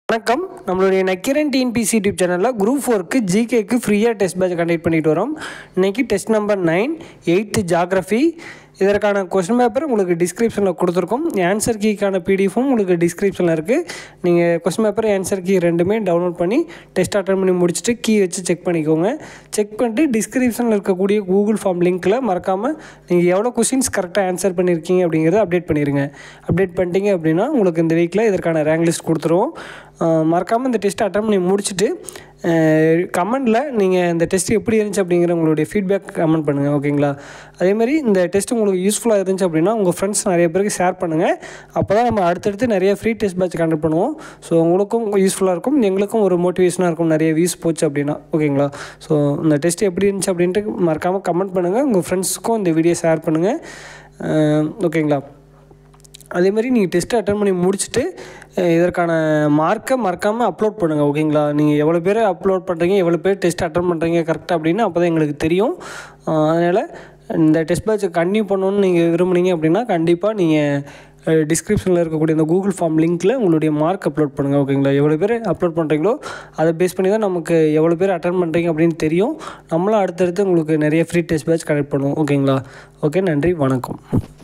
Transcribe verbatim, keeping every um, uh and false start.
வணக்கம். நம்மளுடைய Nakkeeran TNPSC YouTube சேனலில் குரூப் ஃபோருக்கு ஜிகேக்கு ஃப்ரீயாக டெஸ்ட் பேட்ச் கண்டக்ட் பண்ணிட்டு வரோம். இன்றைக்கி test number nine eight geography. இதற்கான கொஸ்டின் பேப்பர் உங்களுக்கு டிஸ்கிரிப்ஷனில் கொடுத்துருக்கோம். ஆன்சர் கீக்கான பிடிஎஃபும் உங்களுக்கு டிஸ்கிரிப்ஷனில் இருக்குது. நீங்கள் கொஸ்டின் பேப்பர் ஆன்சர் கீ ரெண்டுமே டவுன்லோட் பண்ணி டெஸ்ட் அட்டன் பண்ணி முடிச்சுட்டு கீ வச்சு செக் பண்ணிக்கோங்க. செக் பண்ணிட்டு டிஸ்கிரிப்ஷனில் இருக்கக்கூடிய கூகுள் ஃபார்ம் லிங்க்கில் மறக்காமல் நீங்கள் எவ்வளோ கொஸ்டின்ஸ் கரெக்டாக ஆன்சர் பண்ணியிருக்கீங்க அப்படிங்கிறத அப்டேட் பண்ணிடுங்க. அப்டேட் பண்ணிட்டீங்க அப்படின்னா உங்களுக்கு இந்த வீக்கில் இதற்கான ரேங்க் லிஸ்ட் கொடுத்துருவோம். மறக்காமல் இந்த டெஸ்ட்டை அட்டன் பண்ணி முடிச்சுட்டு கமெண்டில் நீங்கள் இந்த டெஸ்ட் எப்படி இருந்துச்சு அப்படிங்கிற உங்களுடைய ஃபீட்பேக் கமெண்ட் பண்ணுங்கள். ஓகேங்களா? அதேமாதிரி இந்த டெஸ்ட் உங்களுக்கு யூஸ்ஃபுல்லாக இருந்துச்சு அப்படின்னா உங்கள் ஃப்ரெண்ட்ஸ் நிறைய பேருக்கு ஷேர் பண்ணுங்கள். அப்போ தான் நம்ம அடுத்தடுத்து நிறைய ஃப்ரீ டெஸ்ட் பேட்ச் கண்டக்ட் பண்ணுவோம். ஸோ உங்களுக்கும் யூஸ்ஃபுல்லாக இருக்கும், எங்களுக்கும் ஒரு மோட்டிவேஷனாக இருக்கும் நிறைய வியூஸ் போச்சு அப்படின்னா. ஓகேங்களா? ஸோ இந்த டெஸ்ட் எப்படி இருந்துச்சு அப்படின்ட்டு மறக்காமல் கமெண்ட் பண்ணுங்கள். உங்கள் ஃப்ரெண்ட்ஸுக்கும் இந்த வீடியோ ஷேர் பண்ணுங்கள். ஓகேங்களா? அதேமாதிரி நீங்கள் டெஸ்ட்டை அட்டன் பண்ணி முடிச்சுட்டு இதற்கான மார்க்கை மறக்காமல் அப்லோட் பண்ணுங்கள். ஓகேங்களா? நீங்கள் எவ்வளோ பேர் அப்லோட் பண்ணுறீங்க, எவ்வளோ பேர் டெஸ்ட் அட்டன் பண்ணுறீங்க கரெக்டாக அப்படின்னு அப்போ தான் எங்களுக்கு தெரியும். அதனால் இந்த டெஸ்ட் பேட்சை கண்டினியூ பண்ணணுன்னு நீங்கள் விரும்புனீங்க அப்படின்னா கண்டிப்பாக நீங்கள் டிஸ்கிரிப்ஷனில் இருக்கக்கூடிய இந்த கூகுள் ஃபார்ம் லிங்க்கில் உங்களுடைய மார்க் அப்லோட் பண்ணுங்கள். ஓகேங்களா? எவ்வளோ பேர் அப்லோட் பண்ணுறீங்களோ அதை பேஸ் பண்ணி தான் நமக்கு எவ்வளோ பேர் அட்டன் பண்ணுறீங்க அப்படின்னு தெரியும். நம்மளும் அடுத்தடுத்து உங்களுக்கு நிறைய ஃப்ரீ டெஸ்ட் பேட்ச் கனெக்ட் பண்ணுவோம். ஓகேங்களா? ஓகே, நன்றி, வணக்கம்.